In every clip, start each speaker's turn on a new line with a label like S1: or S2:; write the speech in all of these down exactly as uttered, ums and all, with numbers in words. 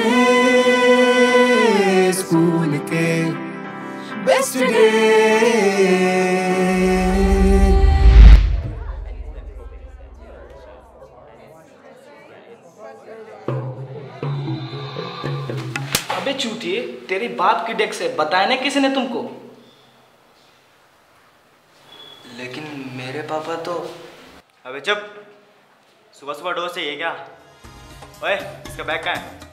S1: Day school के best day.
S2: अबे चूतिए, तेरी बाप की डेस्क है, बताया ना किसी ने तुमको?
S3: लेकिन मेरे पापा तो।
S4: अबे चुप, सुबह सुबह डोज चाहिए क्या? ओए, इसका बैग कहाँ है?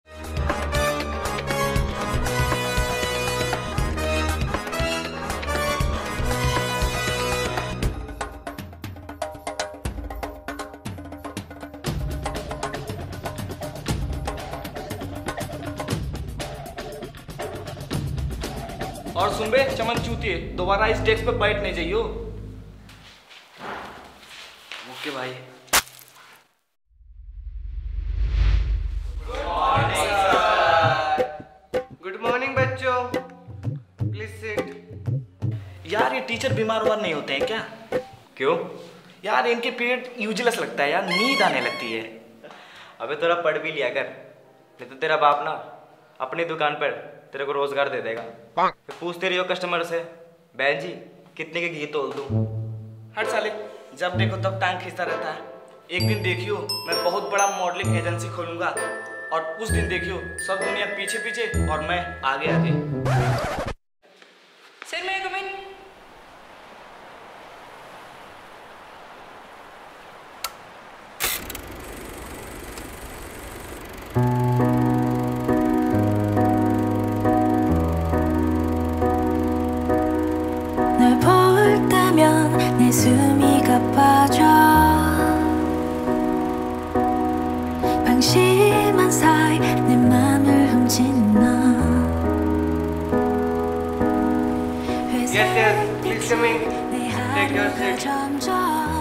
S2: और सुन बे चमन चूतिए, दोबारा इस डेस्क पे बैठ नहीं जाइयो।
S3: ओके भाई।
S5: गुड मॉर्निंग बच्चों, प्लीज सिट।
S2: यार ये टीचर बीमार उमार नहीं होते हैं क्या?
S4: क्यों?
S2: यार इनके पीरियड यूजलेस लगता है यार, नींद आने लगती है।
S4: अबे थोड़ा पढ़ भी लिया कर, नहीं तो तेरा बाप ना अपनी दुकान पर तेरे को रोजगार दे देगा। फिर पूछते रहियो कस्टमर से, बहन जी कितने के घी तोल दूं?
S2: हट साले, जब देखो तब टांग खींचता रहता है। एक दिन देखियो मैं बहुत बड़ा मॉडलिंग एजेंसी खोलूंगा, और उस दिन देखियो सब दुनिया पीछे पीछे और मैं आगे आगे।
S6: सर मैं कम इन।
S7: 내 숨이 가빠져 방심한 사이 내 맘을 훔친 너
S5: Yes, yes, please come in. Take your seat.
S7: 점점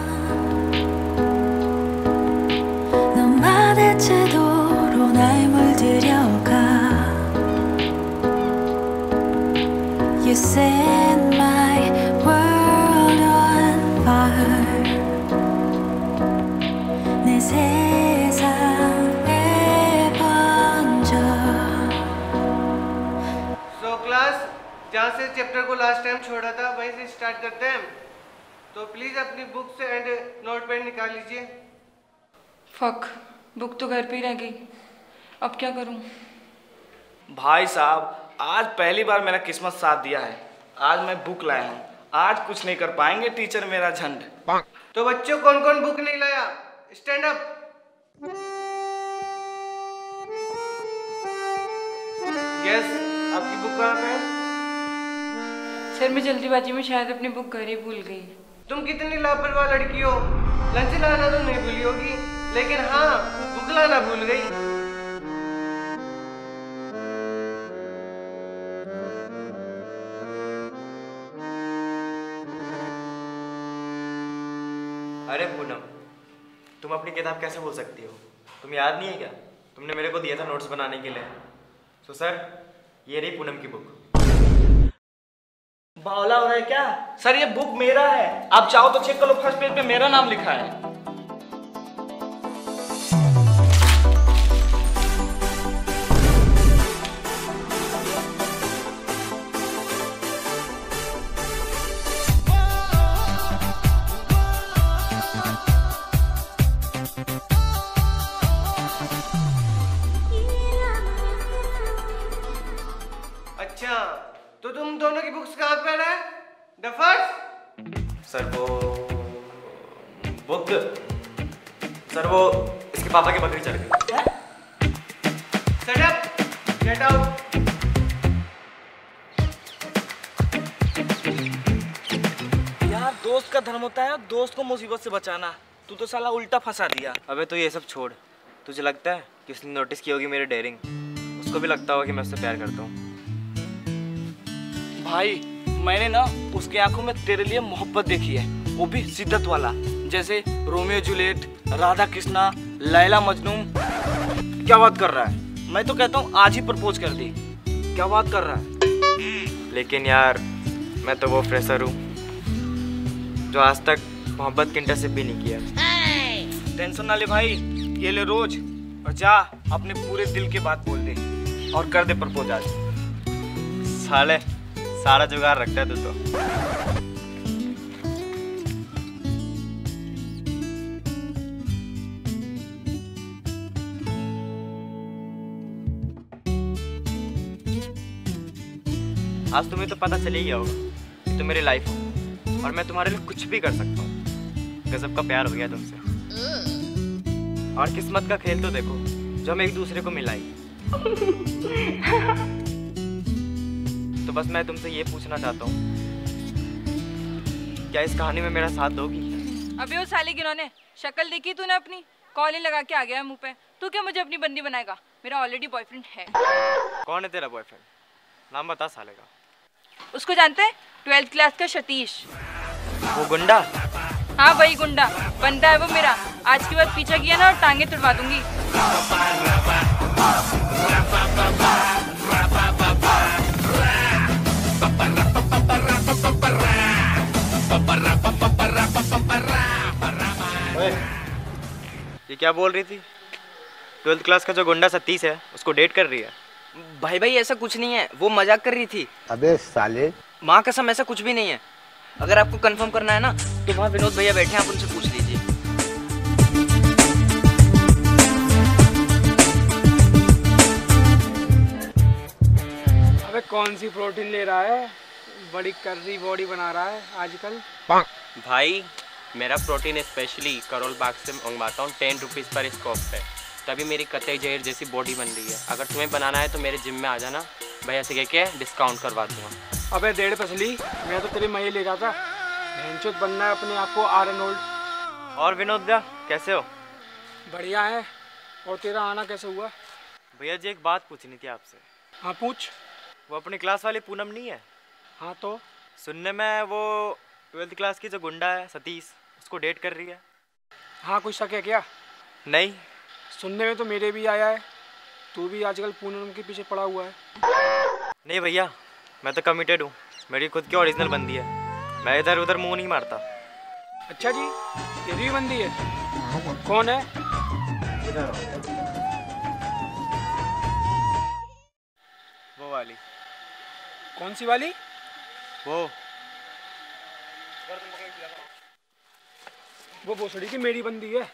S7: 너만의 태도로 날 물들여가 You set my world on fire 내 세상에 번져
S5: So class, जहाँ से चैप्टर को लास्ट टाइम छोड़ा था वहीं से स्टार्ट करते हैं। तो प्लीज अपनी बुक्स एंड नोट पैड निकाल लीजिए।
S6: फक, बुक तो घर पे ही रह गई, अब क्या करूं?
S2: भाई साहब, आज पहली बार मेरा किस्मत साथ दिया है। आज मैं बुक लाया हूँ, आज कुछ नहीं कर पाएंगे टीचर मेरा झंड।
S5: तो बच्चों कौन कौन बुक नहीं लाया? Stand up. यस, आपकी बुक कहाँ पे है?
S6: सर मैं जल्दीबाजी में शायद अपनी बुक घर ही भूल गई।
S5: तुम कितनी लापरवाह लड़की हो। लंच लाना तो नहीं भूली होगी, लेकिन हाँ बुक लाना भूल गई।
S4: अरे पूनम, तुम अपनी किताब कैसे भूल सकती हो? तुम याद नहीं है क्या? तुमने मेरे को दिया था नोट्स बनाने के लिए। तो सर, ये रही पूनम की बुक।
S2: बावला हो रहा है क्या? सर ये बुक मेरा है, आप चाहो तो चेक कर लो, फर्स्ट पेज पे मेरा नाम लिखा है।
S5: अच्छा, तो तुम दोनों की बुक्स कहाँ पे है? डफर्स?
S4: सर वो बुक, सर वो इसके पापा की बकरी चढ़ गई।
S5: Shut up! Get out!
S2: यार दोस्त का धर्म होता है दोस्त को मुसीबत से बचाना, तू तो साला उल्टा फंसा दिया।
S4: अबे तो ये सब छोड़, तुझे लगता है कि उसने नोटिस की होगी मेरी डेयरिंग? उसको भी लगता होगा कि मैं उससे प्यार करता हूँ।
S2: भाई मैंने ना उसके आंखों में तेरे लिए मोहब्बत देखी है, वो भी शिद्दत वाला, जैसे रोमियो जूलियट, राधा कृष्णा, लैला मजनू। क्या बात कर रहा है? मैं तो कहता हूँ आज ही प्रपोज कर दी। क्या बात कर रहा है?
S4: लेकिन यार मैं तो वो फ्रेशर हूँ जो आज तक मोहब्बत की इंटरशिप भी नहीं किया।
S2: टेंशन ना ले भाई, ये ले रोज, और जा अपने पूरे दिल की बात बोल दे और कर दे प्रपोज आज।
S4: साले सारा जुगाड़ रखता है तू तो। आज तुम्हें तो पता चल ही गया होगा कि तुम मेरी लाइफ हो और मैं तुम्हारे लिए कुछ भी कर सकता हूँ। गजब का प्यार हो गया तुमसे। और किस्मत का खेल तो देखो जो हम एक दूसरे को मिलाई। तो बस मैं तुमसे ये पूछना चाहता हूँ, क्या इस कहानी में मेरा साथ दोगी?
S6: अबे वो साले गिनौने, शक्ल देखी तूने अपनी? कॉलिंग लगा के आ गया है मुंह पे। तू क्या मुझे अपनी बंदी बनाएगा? मेरा ऑलरेडी बॉयफ्रेंड है।
S4: कौन है तेरा बॉयफ्रेंड? नाम बता साले का।
S6: उसको जानते हैं? ट्वेल्थ क्लास का सतीश।
S4: वो गुंडा?
S6: हाँ वही गुंडा। बनता है वो मेरा। आज के बाद पीछा किया ना और टांगे तुड़वा दूंगी।
S4: ये क्या बोल रही थी? ट्वेल्थ क्लास का जो गुंडा सतीश है उसको डेट कर रही है?
S3: भाई भाई ऐसा कुछ नहीं है, वो मजाक कर रही थी।
S8: अबे साले,
S3: माँ कसम ऐसा कुछ भी नहीं है। अगर आपको कंफर्म करना है ना तो वहाँ विनोद भैया बैठे हैं, आप उनसे पूछ लीजिए।
S5: अबे कौन सी प्रोटीन ले रहा है? बड़ी कर्री बॉडी बना रहा है आजकल।
S9: भाई मेरा प्रोटीन स्पेशली करोल बाग से मंगवाता हूँ, टेन रुपीज़ पर स्कॉप पे, तभी मेरी कतई जहर जैसी बॉडी बन रही है। अगर तुम्हें बनाना है तो मेरे जिम में आ जाना, भैया से कह के डिस्काउंट करवा दूंगा।
S5: अबे डेढ़ पसली, मैं तो तेरे मही ले जाता। भैंचोद बनना है अपने आप को आर्नोल्ड।
S4: और विनोद भैया कैसे हो?
S5: बढ़िया है। और तेरा आना कैसे हुआ?
S4: भैया जी एक बात पूछनी थी आपसे।
S5: हाँ पूछ।
S4: वो अपनी क्लास वाली पूनम नहीं है?
S5: हाँ तो
S4: सुनने में वो ट्वेल्थ क्लास की जो गुंडा है सतीश, उसको डेट कर रही है।
S5: हाँ कुछ शक है क्या?
S4: नहीं।
S5: सुनने में तो मेरे भी आया है, तू भी आजकल पूनम के पीछे पड़ा हुआ है।
S4: नहीं भैया, मैं तो कमिटेड हूँ। मेरी खुद की ओरिजिनल बंदी है, मैं इधर उधर मुंह नहीं मारता।
S5: अच्छा जी, तेरी भी बंदी है? कौन है?
S4: वो वाली।
S5: कौन सी वाली?
S4: वो
S5: वो भोसड़ी की मेरी बंदी है।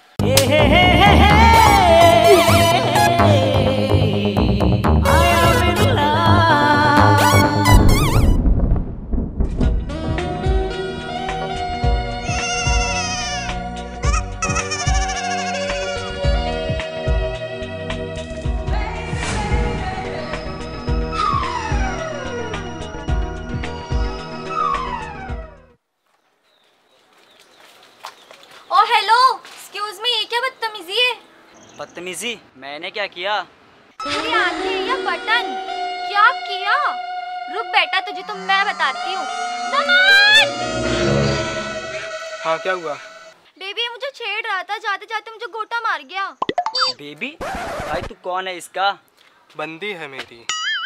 S10: ओ हेलो, एक्सक्यूज मी, ये क्या बदतमीजी है?
S3: बदतमीजी? मैंने क्या किया?
S10: मेरी आंखें या बटन? क्या किया? रुक बेटा, तुझे तो मैं बताती हूँ।
S5: हाँ क्या हुआ?
S10: बेबी ये मुझे छेड़ रहा था, जाते जाते मुझे गोटा मार गया।
S3: बेबी? भाई तू कौन है इसका?
S5: बंदी है मेरी।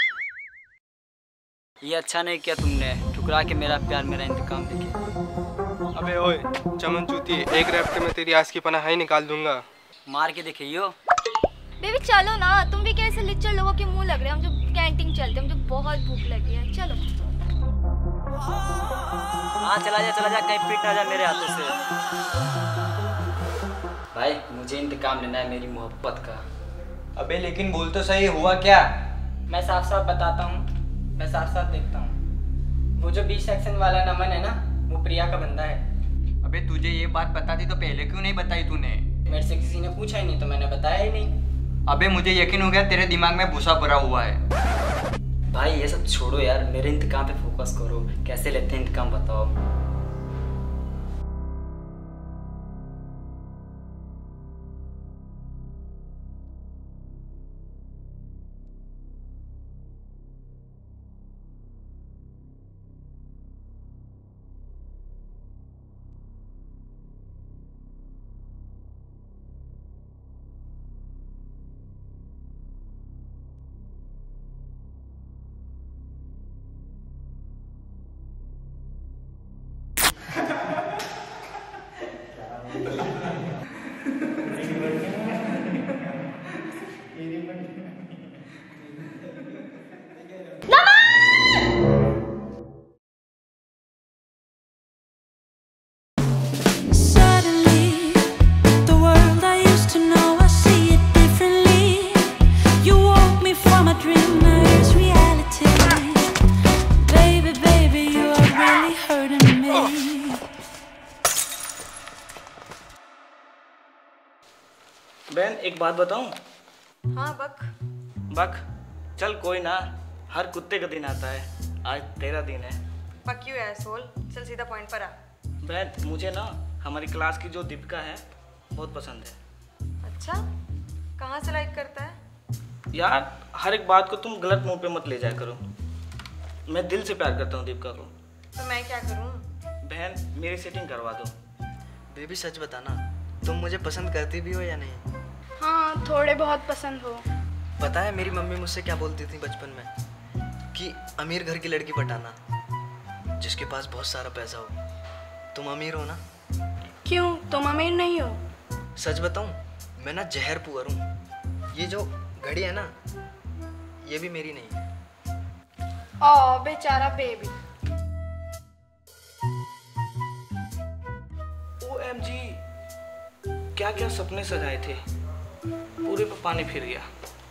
S3: ये अच्छा नहीं किया तुमने, ठुकरा के मेरा प्यार मेरा इंतकाम लेके।
S5: अबे ओए चमन चूती, एक रैप्टे में तेरी आस की पनाह ही निकाल दूंगा।
S3: मार के दिखाइयो।
S10: बेबी चलो ना, तुम भी कैसे लिच्चर लोगों के मुंह लग रहे हैं। हम जो कैंटीन चलते हैं, मुझे बहुत भूख लगी है। चलो।
S3: हाँ चला जा चला जा, कहीं पीट ना जा मेरे हाथों से। भाई मुझे इंतकाम लेना है मेरी मोहब्बत का।
S2: अबे लेकिन बोल तो सही, हुआ क्या?
S3: मैं साफ साफ बताता हूँ, मैं साफ साफ देखता हूँ। वो जो बी सेक्शन वाला नमन है ना, वो प्रिया का बंदा है।
S2: अबे तुझे ये बात बताती तो पहले क्यों नहीं बताई तूने?
S3: मेरे से किसी ने पूछा ही नहीं तो मैंने बताया ही नहीं।
S2: अबे मुझे यकीन हो गया तेरे दिमाग में भूसा भरा हुआ है।
S3: भाई ये सब छोड़ो यार, मेरे इंतकाम पे फोकस करो। कैसे लेते हैं इंतकाम बताओ।
S2: एक बात बताऊं?
S6: हाँ बक।
S2: बक चल कोई ना, हर कुत्ते का दिन आता है, आज तेरा दिन है।
S6: फक यू एसहोल, चल सीधा पॉइंट पर आ।
S2: बहन मुझे ना हमारी क्लास की जो दीपिका है बहुत पसंद है।
S6: अच्छा, कहाँ से लाइक करता है?
S2: यार हर एक बात को तुम गलत मुंह पे मत ले जाया करो, मैं दिल से प्यार करता हूँ दीपिका को।
S6: तो मैं क्या करूँ?
S2: बहन मेरी सेटिंग करवा दो।
S8: बेबी सच बताना, तुम मुझे पसंद करती भी हो या नहीं?
S10: हाँ थोड़े बहुत पसंद हो।
S8: पता है मेरी मम्मी मुझसे क्या बोलती थी बचपन में, कि अमीर घर की लड़की पटाना जिसके पास बहुत सारा पैसा हो। तुम अमीर हो ना?
S10: क्यों, तुम अमीर नहीं हो?
S8: सच बताऊं, मैं ना जहर पुअर हूँ। ये जो घड़ी है ना, ये भी मेरी नहीं है।
S10: ओ बेचारा बेबी।
S2: ओ एम जी, क्या क्या सपने सजाए थे, पूरे पे पानी फिर गया।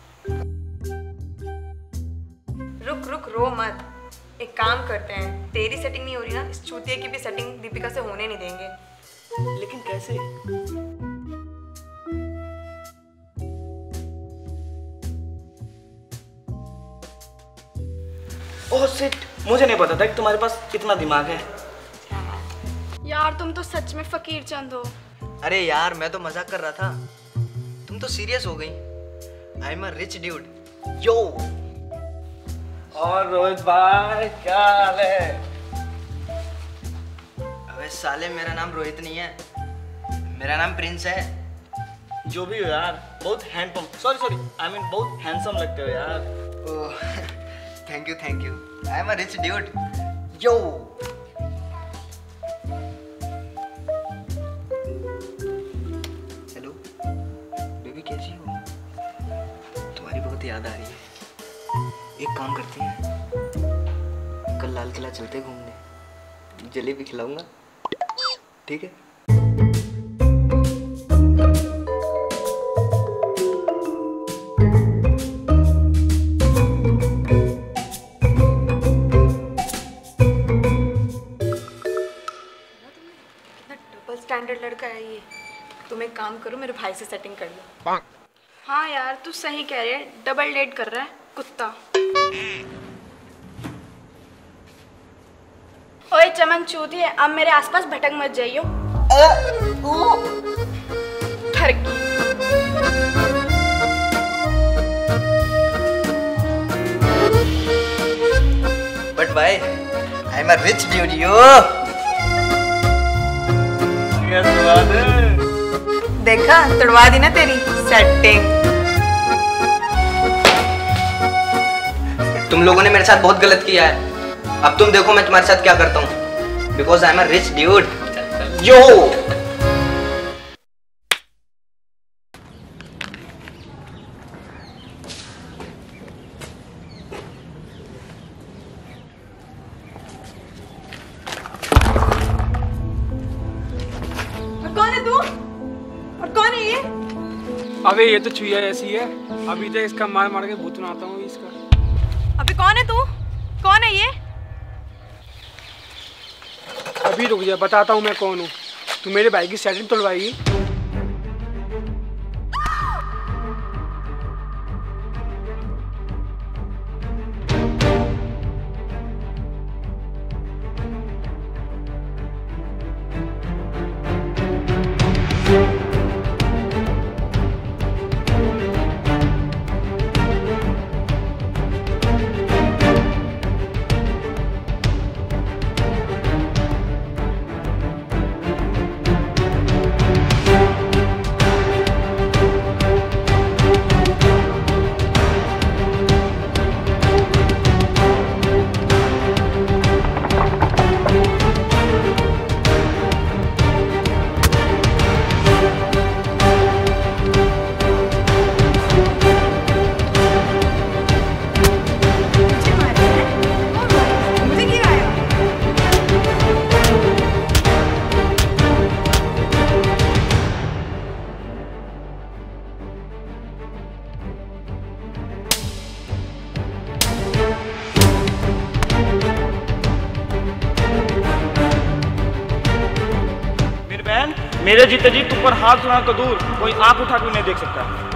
S6: रुक रुक रो मत, एक काम करते हैं, तेरी सेटिंग नहीं हो रही ना, इस चूतिया की भी सेटिंग दीपिका से होने नहीं देंगे।
S2: लेकिन कैसे? ओह शिट, मुझे नहीं पता था कि तुम्हारे पास इतना दिमाग है।
S10: यार तुम तो सच में फकीर चंद हो।
S8: अरे यार मैं तो मजाक कर रहा था, तुम तो सीरियस हो गई। I am a rich dude. Yo.
S2: और रोहित भाई क्या हाल है?
S8: अबे साले मेरा नाम रोहित नहीं है, मेरा नाम प्रिंस है।
S2: जो भी हो यार, बहुत handsome, sorry sorry I mean बहुत हैंडसम लगते हो यार।
S8: Oh thank you thank you. I am a rich dude. Yo. Hello baby, कैसी हो? तुम्हारी बहुत याद आ रही है। एक काम करते हैं, कल लाल किला चलते घूमने, जलेबी खिलाऊंगा, ठीक है?
S6: डबल स्टैंडर्ड लड़का है ये। तुम एक काम करो, मेरे भाई से सेटिंग कर लो।
S10: हाँ यार तू सही कह रही है, डबल डेट कर रहा है कुत्ता। ओए चमन चूती है, अब मेरे आसपास भटक मत जाइयो। ठरकी।
S8: बट भाई I am a rich dude. Yo.
S6: देखा, तोड़वा दी ना तेरी सेटिंग।
S8: तुम लोगों ने मेरे साथ बहुत गलत किया है, अब तुम देखो मैं तुम्हारे साथ क्या करता हूँ। Because I am a rich dude. Yo.
S6: कौन है तू? और कौन है ये?
S11: अबे ये तो चुईया ऐसी है, अभी तक इसका मार मार के भूत बनाता हूँ इसका।
S6: अबे कौन है तू? कौन है ये?
S11: अभी रुक जा, बताता हूँ मैं कौन हूँ। तू मेरे भाई की सेटिंग तोड़वाएगी?
S2: मेरे जीते जी तुम पर हाथ उठाना तो दूर, कोई आंख उठा के नहीं देख सकता।